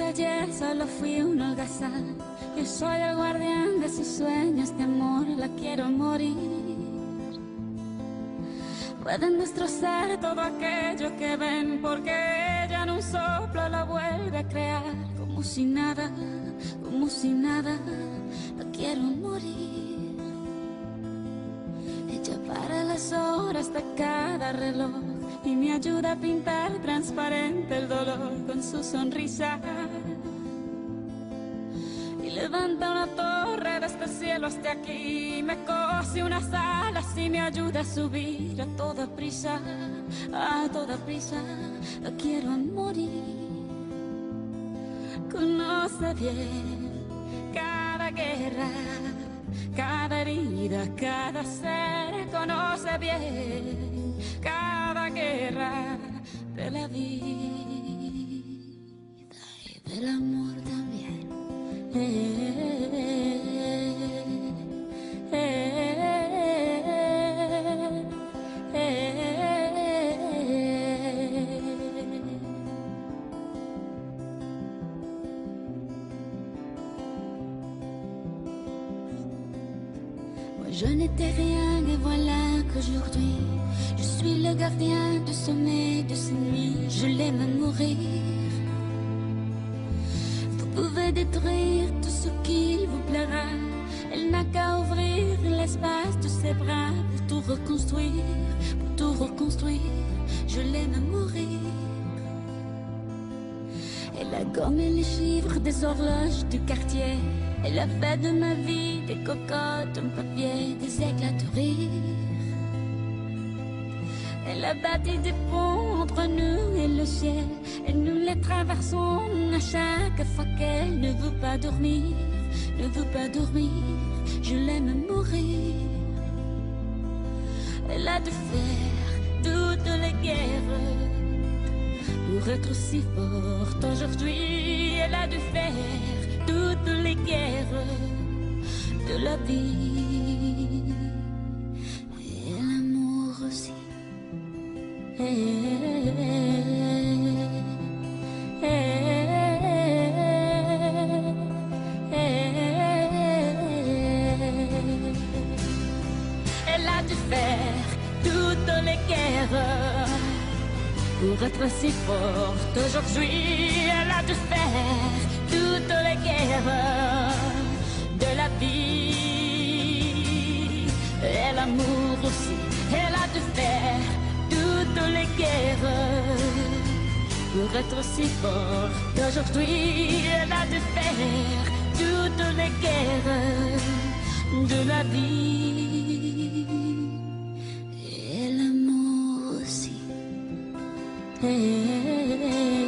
ayer solo fui un holgazán. Yo soy el guardián de sus sueños de amor, la quiero morir. Pueden destrozar todo aquello que ven, porque ella en un soplo la vuelve a crear. Como si nada, la quiero morir. Ella para las horas de cada reloj y me ayuda a pintar transparente el dolor con su sonrisa. Y levanta una torre desde el cielo hasta aquí, me cose unas alas y me ayuda a subir a toda prisa, la quiero morir. Conoce bien cada guerra, cada herida, cada ser. Conoce bien cada guerra de la vida y del amor también. Je n'étais rien et voilà qu'aujourd'hui je suis le gardien du sommeil de ces nuits. Je l'aime à mourir. Vous pouvez détruire tout ce qui vous plaira, elle n'a qu'à ouvrir l'espace de ses bras pour tout reconstruire, Je l'aime à mourir. Elle a gommé les chiffres des horloges du quartier. Elle a fait de ma vie des cocottes en papier, des éclats de rire. Elle a bâti des ponts entre nous et le ciel, et nous les traversons à chaque fois qu'elle ne veut pas dormir, Je l'aime à mourir. Elle a dû faire toutes les guerres pour être si forte aujourd'hui. Elle a dû faire toutes les guerres de la vie et l'amour aussi. Elle a dû faire toutes les guerres pour être si forte aujourd'hui. Elle a dû faire toutes les guerres de la vie et l'amour aussi. Elle a dû faire toutes les guerres pour être si forte aujourd'hui. Elle a dû faire toutes les guerres de la vie et l'amour aussi.